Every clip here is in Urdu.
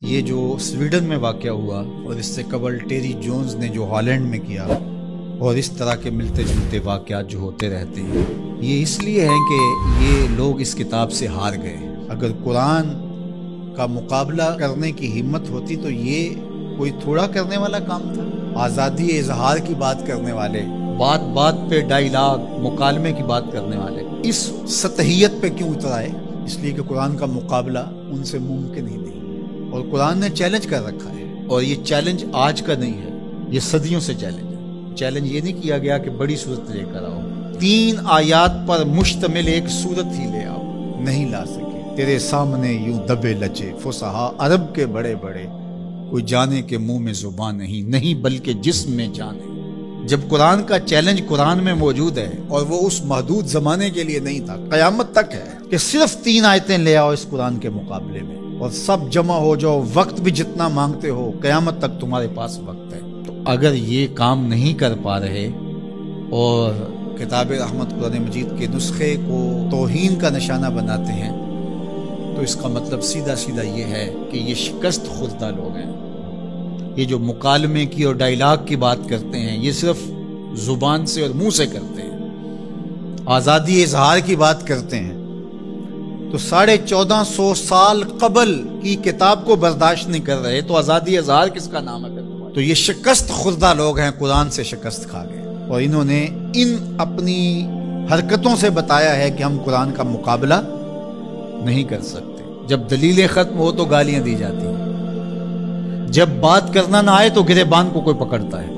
یہ جو سویڈن میں واقع ہوا اور اس سے قبل ٹیری جونز نے جو ہالینڈ میں کیا اور اس طرح کے ملتے جلتے واقعات جو ہوتے رہتے ہیں، یہ اس لیے ہیں کہ یہ لوگ اس کتاب سے ہار گئے۔ اگر قرآن کا مقابلہ کرنے کی ہمت ہوتی تو یہ کوئی تھوڑا کرنے والا کام تھا۔ آزادی اظہار کی بات کرنے والے، بات بات پہ ڈائیلاگ مکالمے کی بات کرنے والے اس سطحیت پہ کیوں اتر آئے؟ اس لیے کہ قرآن کا مقابلہ ان سے ممکن ہی نہیں، اور قرآن نے چیلنج کر رکھا ہے، اور یہ چیلنج آج کا نہیں ہے، یہ صدیوں سے چیلنج ہے۔ چیلنج یہ نہیں کیا گیا کہ بڑی صورت لے کر آؤ، 3 آیات پر مشتمل ایک صورت ہی لے آؤ، نہیں لا سکے۔ تیرے سامنے یوں دبے لچے فصحا عرب کے بڑے بڑے، کوئی جانے کے منہ میں زبان نہیں بلکہ جسم میں جان ہے۔ جب قرآن کا چیلنج قرآن میں موجود ہے، اور وہ اس محدود زمانے کے لیے نہیں تھا، قیامت تک ہے کہ صرف 3 آیتیں لے آؤ اس قرآن کے مقابلے میں اور سب جمع ہو جاؤ، وقت بھی جتنا مانگتے ہو، قیامت تک تمہارے پاس وقت ہے۔ تو اگر یہ کام نہیں کر پا رہے اور کتاب رحمت قرآن مجید کے نسخے کو توہین کا نشانہ بناتے ہیں، تو اس کا مطلب سیدھا سیدھا یہ ہے کہ یہ شکست خوردہ لوگ ہیں۔ یہ جو مکالمے کی اور ڈائیلاگ کی بات کرتے ہیں، یہ صرف زبان سے اور منہ سے کرتے ہیں۔ آزادی اظہار کی بات کرتے ہیں تو 1450 سال قبل کی کتاب کو برداشت نہیں کر رہے، تو آزادی اظہار کس کا نام ہے؟ تو یہ شکست خوردہ لوگ ہیں، قرآن سے شکست کھا گئے، اور انہوں نے ان اپنی حرکتوں سے بتایا ہے کہ ہم قرآن کا مقابلہ نہیں کر سکتے۔ جب دلیلیں ختم ہو تو گالیاں دی جاتی ہیں، جب بات کرنا نہ آئے تو گریبان کو کوئی پکڑتا ہے۔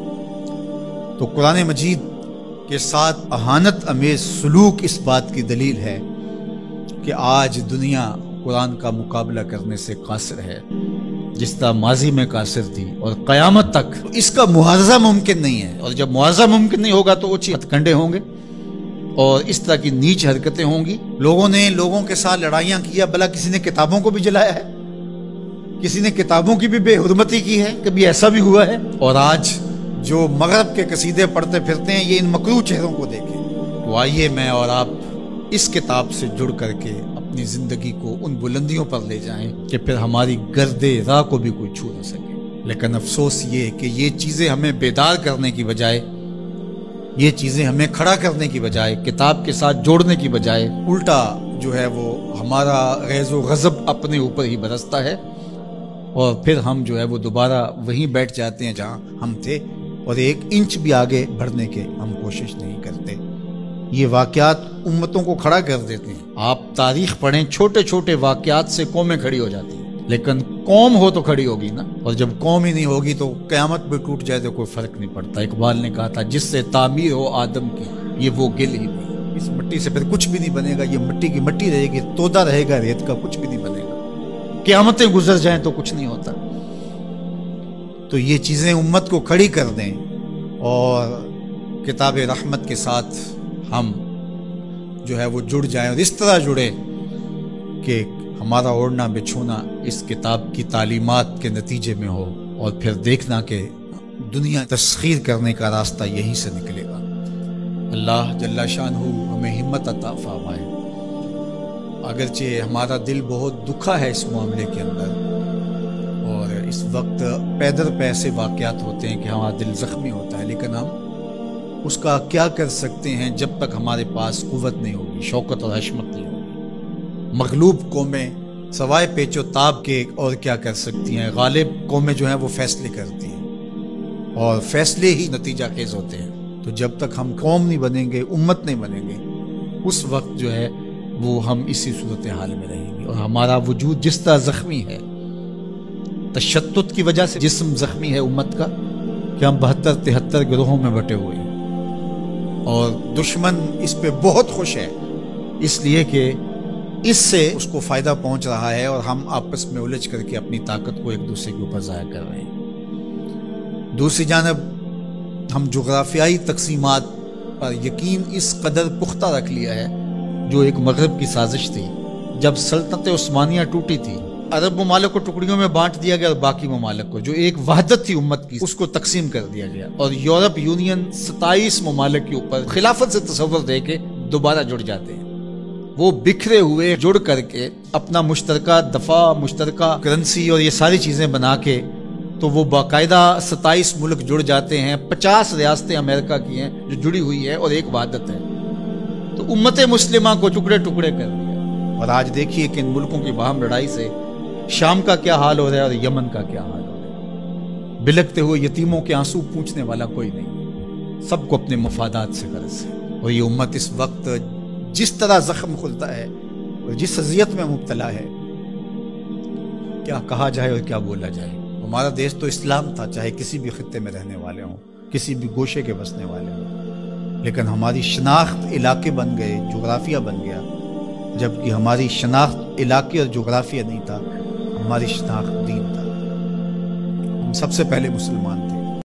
تو قرآن مجید کے ساتھ اہانت امیز سلوک اس بات کی دلیل ہے کہ آج دنیا قرآن کا مقابلہ کرنے سے قاصر ہے، جس طرح ماضی میں قاصر تھی، اور قیامت تک اس کا معاوضہ ممکن نہیں ہے۔ اور جب معاوضہ ممکن نہیں ہوگا تو اوچی ہتھ کنڈے ہوں گے اور اس طرح کی نیچ حرکتیں ہوں گی۔ لوگوں نے لوگوں کے ساتھ لڑائیاں کیا، بھلا کسی نے کتابوں کو بھی جلایا ہے، کسی نے کتابوں کی بھی بے حرمتی کی ہے، کبھی ایسا بھی ہوا ہے؟ اور آج جو مغرب کے قصیدے پڑھتے پھرتے ہیں، یہ ان مکروہ چہروں کو دیکھیں۔ تو آئیے میں اور آپ اس کتاب سے جڑ کر کے اپنی زندگی کو ان بلندیوں پر لے جائیں کہ پھر ہماری گرد راہ کو بھی کوئی چھو نہ سکے۔ لیکن افسوس یہ کہ یہ چیزیں ہمیں بیدار کرنے کی بجائے، یہ چیزیں ہمیں کھڑا کرنے کی بجائے، کتاب کے ساتھ جوڑنے کی بجائے، الٹا جو ہے وہ ہمارا غیظ و غضب اپنے اوپر ہی برستا ہے، اور پھر ہم جو ہے وہ دوبارہ وہیں بیٹھ جاتے ہیں جہاں ہم تھے، اور 1 انچ بھی آگے بڑھنے کے ہم کوشش نہیں کرتے۔ یہ واقعات امتوں کو کھڑا کر دیتے ہیں۔ آپ تاریخ پڑھیں، چھوٹے چھوٹے واقعات سے قومیں کھڑی ہو جاتی ہیں، لیکن قوم ہو تو کھڑی ہوگی نا، اور جب قوم ہی نہیں ہوگی تو قیامت بھی ٹوٹ جائے تو کوئی فرق نہیں پڑتا۔ اقبال نے کہا تھا، جس سے تعمیر ہو آدم کی، یہ وہ گل ہی نہیں۔ اس مٹی سے پھر کچھ بھی نہیں بنے گا، یہ مٹی کی مٹی رہے گی، تودا رہے گا ریت کا، کچھ بھی نہیں بنے گا۔ قیامتیں گزر جائیں تو کچھ نہیں ہوتا۔ تو یہ چیزیں امت کو کھڑی کر دیں، اور کتاب رحمت کے ساتھ ہم جو ہے وہ جڑ جائیں، اور اس طرح جڑے کہ ہمارا اوڑھنا بچھونا اس کتاب کی تعلیمات کے نتیجے میں ہو، اور پھر دیکھنا کہ دنیا تسخیر کرنے کا راستہ یہیں سے نکلے گا۔ اللہ جل شانہ ہمیں ہمت عطا فرمائے۔ اگرچہ ہمارا دل بہت دکھا ہے اس معاملے کے اندر، اور اس وقت پیدر پہ ایسے واقعات ہوتے ہیں کہ ہمارا دل زخمی ہوتا ہے، لیکن ہم اس کا کیا کر سکتے ہیں جب تک ہمارے پاس قوت نہیں ہوگی، شوکت اور حشمت نہیں ہوگی۔ مغلوب قومیں سوائے پیچ و تاب کے اور کیا کر سکتی ہیں؟ غالب قومیں جو ہیں وہ فیصلے کرتی ہیں، اور فیصلے ہی نتیجہ خیز ہوتے ہیں۔ تو جب تک ہم قوم نہیں بنیں گے، امت نہیں بنیں گے، اس وقت جو ہے وہ ہم اسی صورتحال میں رہیں گے، اور ہمارا وجود جس طرح زخمی ہے، تشتت کی وجہ سے جسم زخمی ہے امت کا، کہ ہم 72-73 گروہوں میں بٹے ہوئے ہیں، اور دشمن اس پہ بہت خوش ہے، اس لیے کہ اس سے اس کو فائدہ پہنچ رہا ہے، اور ہم آپس میں الجھ کر کے اپنی طاقت کو ایک دوسرے کے اوپر ضائع کر رہے ہیں۔ دوسری جانب ہم جغرافیائی تقسیمات پر یقین اس قدر پختہ رکھ لیا ہے، جو ایک مغرب کی سازش تھی۔ جب سلطنت عثمانیہ ٹوٹی تھی، عرب ممالک کو ٹکڑیوں میں بانٹ دیا گیا، اور باقی ممالک کو، جو ایک وحدت تھی امت کی، اس کو تقسیم کر دیا گیا، اور یورپ یونین 27 ممالک کے اوپر خلافت سے تصور دے کے دوبارہ جڑ جاتے ہیں۔ وہ بکھرے ہوئے جڑ کر کے اپنا مشترکہ دفاع، مشترکہ کرنسی اور یہ ساری چیزیں بنا کے تو وہ باقاعدہ 27 ملک جڑ جاتے ہیں، 50 ریاستیں امریکہ کی ہیں جو جڑی ہوئی ہے اور ایک وحدت ہے۔ تو امت مسلمہ کو ٹکڑے ٹکڑے کر دیا، اور آج دیکھیے کہ ان ملکوں کی باہم لڑائی سے شام کا کیا حال ہو رہا ہے اور یمن کا کیا حال ہو رہا ہے۔ بلکتے ہوئے یتیموں کے آنسو پوچھنے والا کوئی نہیں، سب کو اپنے مفادات سے غرض ہے۔ اور یہ امت اس وقت جس طرح زخم کھلتا ہے اور جس اذیت میں مبتلا ہے، کیا کہا جائے اور کیا بولا جائے۔ ہمارا دیش تو اسلام تھا، چاہے کسی بھی خطے میں رہنے والے ہوں، کسی بھی گوشے کے بسنے والے ہوں، لیکن ہماری شناخت علاقے بن گئے، جغرافیہ بن گیا، جبکہ ہماری شناخت علاقے اور جغرافیہ نہیں تھا، ہماری شناخت دین تھا۔ ہم سب سے پہلے مسلمان تھے۔